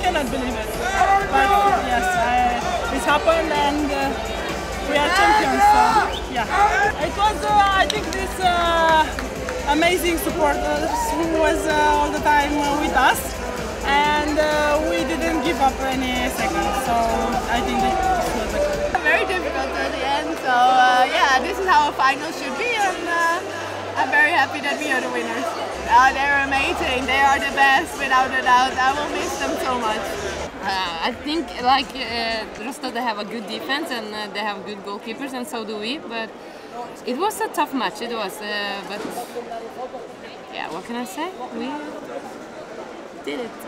cannot believe it. But yes, it happened and we are champions. So yeah, it was I think this amazing supporters who was all the time with us, and we didn't give up any second. So I think it was very difficult at the end. So yeah, this is how a final should be, and I'm very happy that we are the winners. They're amazing. They are the best, without a doubt. I will miss them so much. I think like Rostov, they have a good defense and they have good goalkeepers, and so do we. But it was a tough match. It was, but yeah, what can I say? We did it.